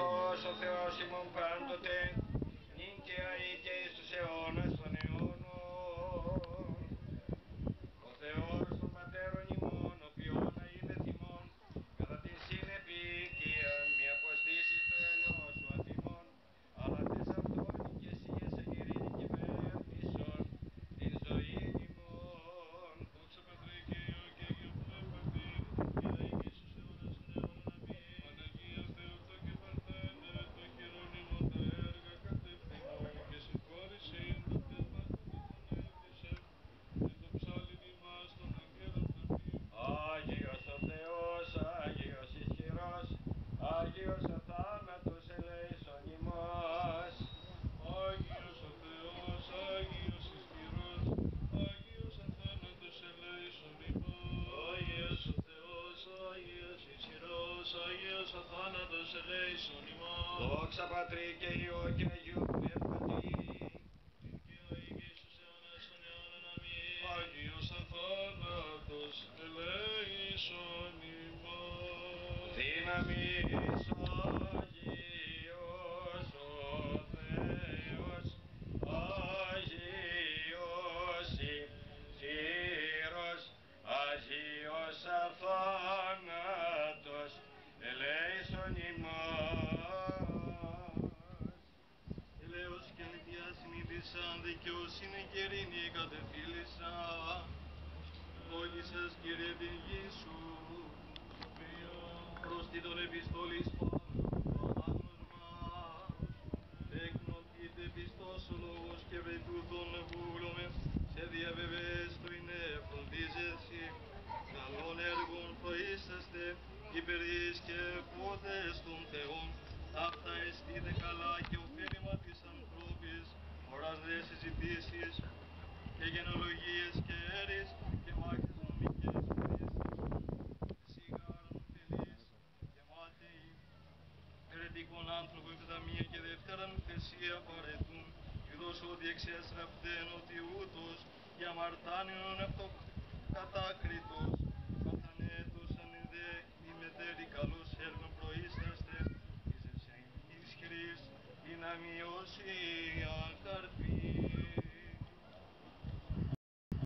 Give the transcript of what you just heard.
Χριστός ο Θεός ημών πάντοτε, νυν και αεί και εις τους αιώνας των αιώνων. Ο Θεός των πατέρων ημών, οποίον αείλεθ ημών, κατά την συνεπίκαιαν μη αποστήσεις το ελαιός σου αφημών, αλλά τες αυτόν ηγεσίες εν ειρήνη κυβέρνησον, την ζωήν ημών. Δόξα Πατρί και Υιό και Αγίο Πνεύματι, και αεί και εις τους αιώνας των αιώνων. Αμήν. Παναγία Θεοτό και Παρθένε, το χειρόνιμο τα έργα κατευθυνών και συγχώρησιν το πνεύμα του Ιησού και το ψάλιν ημάς των αγγέλων ταμείων. Άγιος ο Θεός, Άγιος ισχυρός, Άγιος αθάνατος ελέησον ημάς. Άγιος ο Θεός, Άγιος ισχυρός, Άγιος αθάνατος ελέησον ημάς. Άγιος ο Θεός, Άγιος ισχυρός, Άγιος αθάνατος ελέησον ημάς. Δόξα Πατρί και Υιό και Αγίου Πνεύματι. Και αεί και εις τους αιώνας των αιώνων. Αμήν. Άγιος αθάνατος ελέησον ημάς. Δύναμις Άγιος ο Θεός, Άγιος ισχυρός, Άγιος αθάνατος ελέησον ημάς. Ελέος και αλήθεια συνείδησαν, δικαιοσύνη και ειρήνη κατεφύλησα. Λόγησες Κύριε την γη σου, προς τη τον επιστολής Παύλου το ανάγνωσμα. Εκνοτείται πιστός ο λόγος και βρε τούτον βούλομαι, σε διαβεβαίες το είναι φροντίζεσαι. Καλών έργων προείσταστε, υπερείς και φώτες των Θεών. Αυτά εστίδε καλά και ωφέλιμα της ανθρώπης, ώρας δε συζητήσεις και γενολογίες και έρης και μάχες νομικές χρήσεις. Σιγάραν ωφελείς και μάταιοι, ερετικών άνθρωποι κατά μία και δευτέραν θεσία παρετούν, ειδός ότι εξέστραπτεν ότι ούτως για αμαρτάνιον αυτοκατάκριτος, καθανέτωσαν δε οι μετέροι καλώς έργων προείσταστε, ισχυρής δυναμιώσια καρδί.